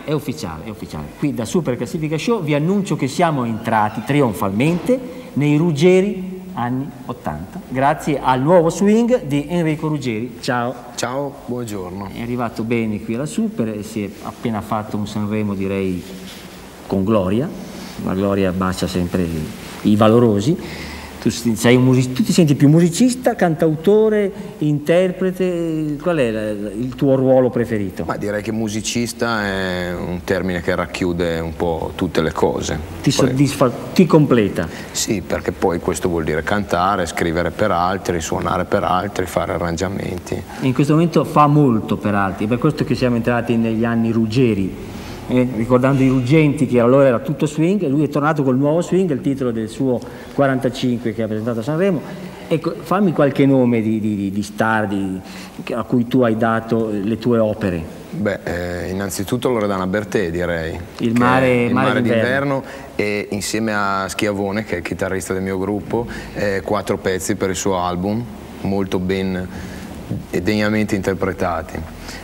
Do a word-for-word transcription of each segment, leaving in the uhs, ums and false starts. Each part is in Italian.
è ufficiale, è ufficiale. Qui da Super Classifica Show vi annuncio che siamo entrati trionfalmente nei Ruggeri anni ottanta, grazie al nuovo swing di Enrico Ruggeri. Ciao. Ciao, buongiorno. È arrivato bene qui alla Super e si è appena fatto un Sanremo, direi, con gloria. La gloria bacia sempre i valorosi. Tu, sei un music- tu ti senti più musicista, cantautore, interprete? Qual è il tuo ruolo preferito? Ma direi che musicista è un termine che racchiude un po' tutte le cose. Ti poi, soddisfa, ti completa? Sì, perché poi questo vuol dire cantare, scrivere per altri, suonare per altri, fare arrangiamenti. In questo momento fa molto per altri, è per questo che siamo entrati negli anni Ruggeri. Eh, ricordando i Ruggenti, che allora era tutto swing, e lui è tornato col nuovo swing, il titolo del suo quarantacinque che ha presentato a Sanremo. Ecco, fammi qualche nome di, di, di star di, a cui tu hai dato le tue opere. Beh, eh, innanzitutto Loredana Bertè, direi. Il mare, il mare mare d'inverno. E insieme a Schiavone, che è il chitarrista del mio gruppo, eh, quattro pezzi per il suo album, molto ben e degnamente interpretati.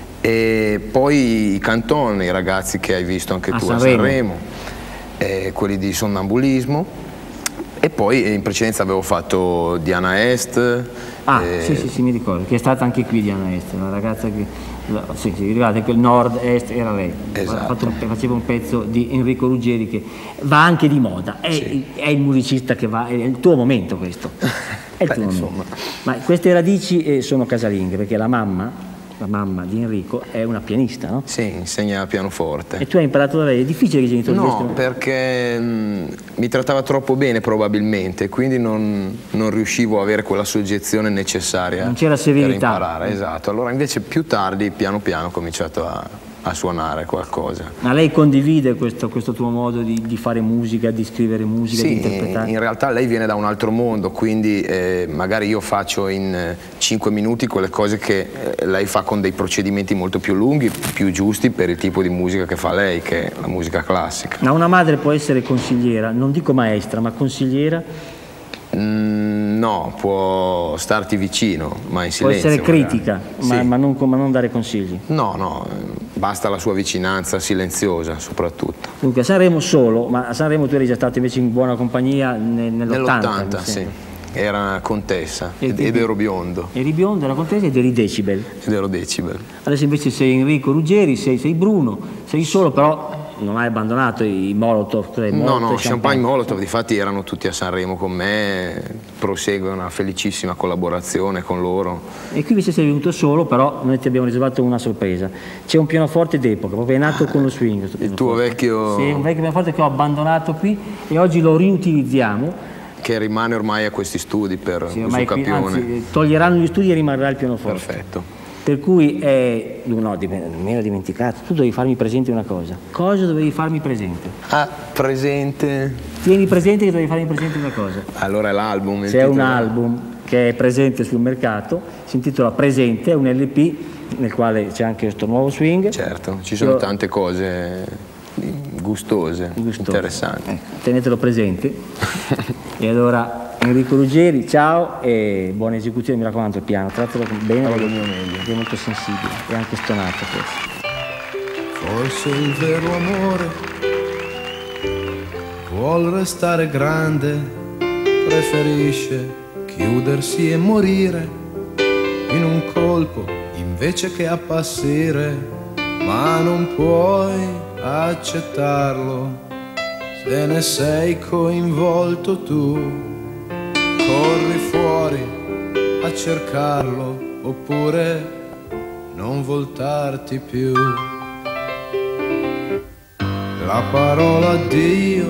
E poi i cantoni, i ragazzi che hai visto anche a tu Sanremo. a Sanremo, eh, quelli di Sonnambulismo, e poi in precedenza avevo fatto Diana Est. Ah, eh, sì, sì, sì, mi ricordo, che è stata anche qui Diana Est, una ragazza che, sì, sì, ricordate, quel nord-est era lei. Esatto. Fatto un, faceva un pezzo di Enrico Ruggeri che va anche di moda, è, sì. è il musicista che va, è il tuo momento questo. È il Beh, tuo momento. insomma. Ma queste radici eh, sono casalinghe, perché la mamma... La mamma di Enrico è una pianista, no? Sì, insegna pianoforte. E tu hai imparato da lei? È difficile che i genitori No, riescano... perché mh, mi trattava troppo bene probabilmente, quindi non, non riuscivo a avere quella soggezione necessaria. Non c'era severità. Per imparare, esatto. Allora invece più tardi, piano piano, ho cominciato a, a suonare qualcosa. Ma lei condivide questo, questo tuo modo di, di fare musica, di scrivere musica, sì, di interpretare? In realtà lei viene da un altro mondo, quindi eh, magari io faccio in eh, cinque minuti quelle cose che eh, lei fa con dei procedimenti molto più lunghi, più giusti per il tipo di musica che fa lei, che è la musica classica. Ma una madre può essere consigliera, non dico maestra, ma consigliera? Mm, no, può starti vicino, ma in silenzio. Può essere critica, ma, sì. ma, non, ma non dare consigli. No, no, basta la sua vicinanza silenziosa soprattutto. Dunque a Sanremo solo, ma a Sanremo tu eri già stato invece in buona compagnia nel, nell'ottanta. Nell'ottanta, sì. Era contessa e ed, ed ero biondo. Eri biondo, era contessa ed eri Decibel. Ed ero Decibel. Adesso invece sei Enrico Ruggeri, sei, sei Bruno, sei solo, però non hai abbandonato i Molotov. Cioè no, Molotov, no, Champagne, Champagne Molotov, difatti erano tutti a Sanremo con me, prosegue una felicissima collaborazione con loro. E qui invece sei venuto solo, però noi ti abbiamo riservato una sorpresa. C'è un pianoforte d'epoca, proprio è nato con lo swing. Il tuo vecchio... Sì, un vecchio pianoforte che ho abbandonato qui e oggi lo riutilizziamo. Che rimane ormai a questi studi per sì, uso capione. Anzi, toglieranno gli studi e rimarrà il pianoforte. Perfetto. Per cui, eh, no, mi ero dimenticato, tu dovevi farmi presente una cosa. Cosa dovevi farmi presente? Ah, presente? Tieni presente che dovevi farmi presente una cosa. Allora è l'album. C'è un album che è presente sul mercato, si intitola Presente, è un L P nel quale c'è anche questo nuovo swing. Certo, ci sono Io... tante cose gustose, gustose. interessanti. Ecco, tenetelo presente. E allora Enrico Ruggeri, ciao e buona esecuzione, mi raccomando il piano, trattalo bene, Farò il mio meglio. È molto sensibile e anche stonato forse. Forse il vero amore vuol restare grande, preferisce chiudersi e morire in un colpo invece che appassire, ma non puoi accettarlo se ne sei coinvolto tu. Corri fuori a cercarlo oppure non voltarti più. La parola Dio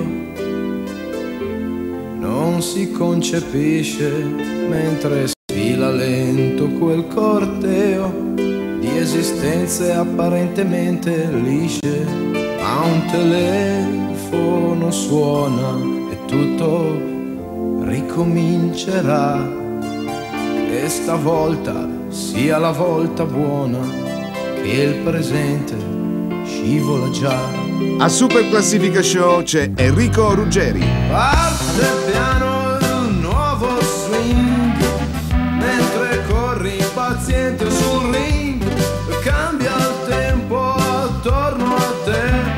non si concepisce mentre sfila lento quel corteo di esistenze apparentemente lisce, ma un telefono suona e tutto ricomincerà, e stavolta sia la volta buona che il presente scivola già. A Super Classifica Show c'è Enrico Ruggeri. Parte piano il nuovo swing mentre corri impaziente sul ring, cambia il tempo attorno a te.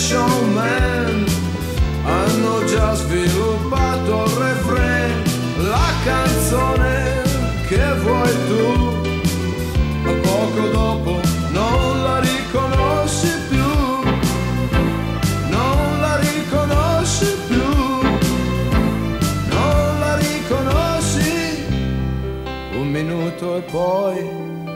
Session Man hanno già sviluppato il refrain, la canzone che vuoi tu, ma poco dopo non la riconosci più, non la riconosci più, non la riconosci. Un minuto e poi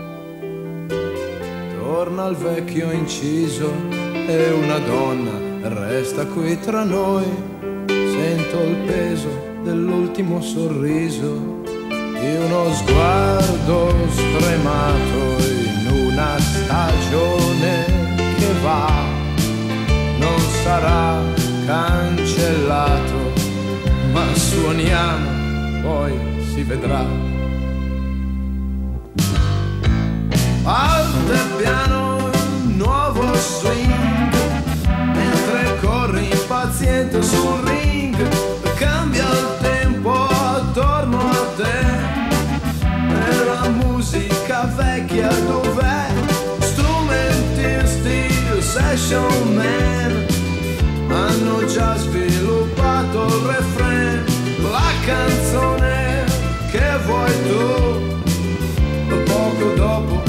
torna al vecchio inciso e una donna resta qui tra noi. Sento il peso dell'ultimo sorriso di uno sguardo stremato in una stagione che va, non sarà cancellato, ma suoniamo, poi si vedrà. Alto e piano, nuovo swing, mentre corri impaziente sul ring, cambia il tempo attorno a te. E la musica vecchia dov'è? Strumentisti, Session Man hanno già sviluppato il refrain, la canzone che vuoi tu, poco dopo